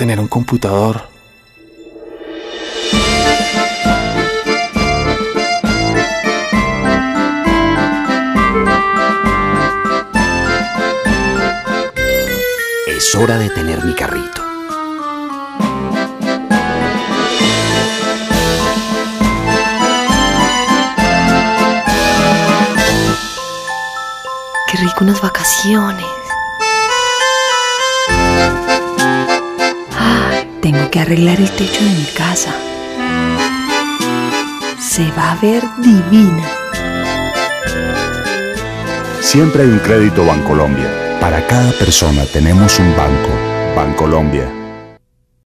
tener un computador. Es hora de tener mi carrito. Qué rico unas vacaciones. Tengo que arreglar el techo de mi casa. Se va a ver divina. Siempre hay un crédito Bancolombia. Para cada persona tenemos un banco. Bancolombia.